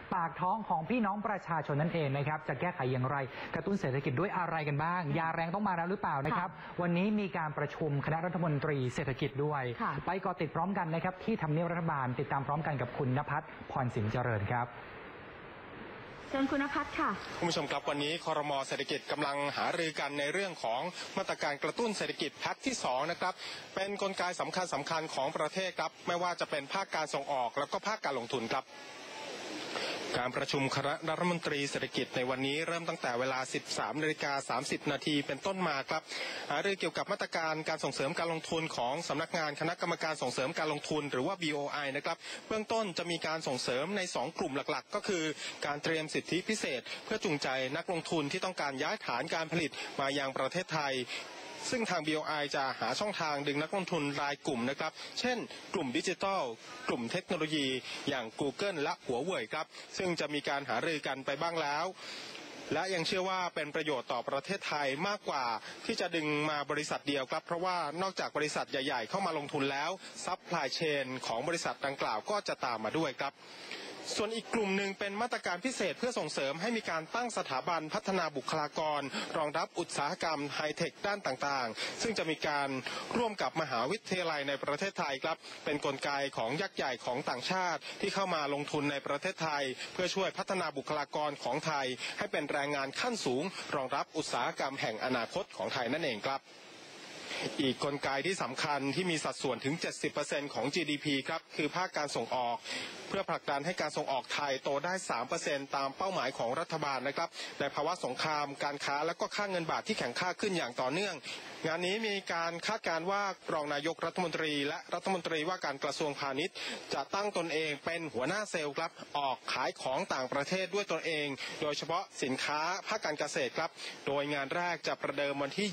ปากท้องของพี่น้องประชาชนนั่นเองนะครับจะแก้ไขอย่างไรกระตุ้นเศรษฐกิจด้วยอะไรกันบ้างยาแรงต้องมาแล้วหรือเปล่านะครับวันนี้มีการประชุมคณะรัฐมนตรีเศรษฐกิจด้วยไปเกาะติดพร้อมกันนะครับที่ทำเนียบรัฐบาลติดตามพร้อมกันกับคุณณภัทร พรสินเจริญครับเชิญคุณณภัทรค่ะคุณผู้ชมครับวันนี้ครม.เศรษฐกิจกำลังหารือกันในเรื่องของมาตรการกระตุ้นเศรษฐกิจแพ็คที่2นะครับเป็นกลไกสำคัญของประเทศครับไม่ว่าจะเป็นภาคการส่งออกแล้วก็ภาคการลงทุนครับการประชุมคณะรัฐมนตรีเศรษฐกิจในวันนี้เริ่มตั้งแต่เวลา 13:30 น.เป็นต้นมาครับหารือเกี่ยวกับมาตรการการส่งเสริมการลงทุนของสำนักงานคณะกรรมการส่งเสริมการลงทุนหรือว่า BOI นะครับเบื้องต้นจะมีการส่งเสริมใน2กลุ่มหลักๆก็คือการเตรียมสิทธิพิเศษเพื่อจูงใจนักลงทุนที่ต้องการย้ายฐานการผลิตมายังประเทศไทยซึ่งทาง BOI จะหาช่องทางดึงนักลงทุนรายกลุ่มนะครับเช่นกลุ่มดิจิทัลกลุ่มเทคโนโลยีอย่าง Google และหัวเว่ยครับซึ่งจะมีการหารือกันไปบ้างแล้วและยังเชื่อว่าเป็นประโยชน์ต่อประเทศไทยมากกว่าที่จะดึงมาบริษัทเดียวครับเพราะว่านอกจากบริษัทใหญ่ๆเข้ามาลงทุนแล้วซัพพลายเชนของบริษัทดังกล่าวก็จะตามมาด้วยครับส่วนอีกกลุ่มหนึ่งเป็นมาตรการพิเศษเพื่อส่งเสริมให้มีการตั้งสถาบันพัฒนาบุคลากรรองรับอุตสาหกรรมไฮเทคด้านต่างๆซึ่งจะมีการร่วมกับมหาวิทยาลัยในประเทศไทยครับเป็นกลไกของยักษ์ใหญ่ของต่างชาติที่เข้ามาลงทุนในประเทศไทยเพื่อช่วยพัฒนาบุคลากรของไทยให้เป็นแรงงานขั้นสูงรองรับอุตสาหกรรมแห่งอนาคตของไทยนั่นเองครับอีกกลไกที่สำคัญที่มีสัดส่วนถึง 70% ของ GDP ครับคือภาคการส่งออกเพื่อผลักดันให้การส่งออกไทยโตได้ 3% ตามเป้าหมายของรัฐบาลนะครับในภาวะสงครามการค้าและก็ค่าเงินบาทที่แข็งค่าขึ้นอย่างต่อเนื่องงานนี้มีการคาดการณ์ว่ารองนายกรัฐมนตรีและรัฐมนตรีว่าการกระทรวงพาณิชย์จะตั้งตนเองเป็นหัวหน้าเซลล์ครับออกขายของต่างประเทศด้วยตนเองโดยเฉพาะสินค้าภาคการเกษตรครับโดยงานแรกจะประเดิมวันที่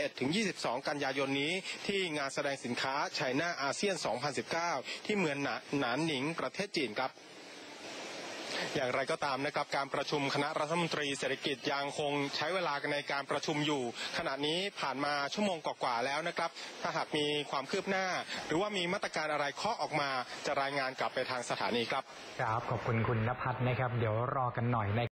21-22 กันยายนนี้ที่งานแสดงสินค้าไชน่าอาเซียน 2019 ที่เมืองหนานหนิงประเทศจีนครับอย่างไรก็ตามนะครับการประชุมคณะรัฐมนตรีเศรษฐกิจยังคงใช้เวลาในการประชุมอยู่ขณะนี้ผ่านมาชั่วโมงกว่าๆแล้วนะครับถ้าหากมีความคืบหน้าหรือว่ามีมาตรการอะไรเคาะออกมาจะรายงานกลับไปทางสถานีครับครับขอบคุณคุณณภัทรนะครับเดี๋ยวรอกันหน่อย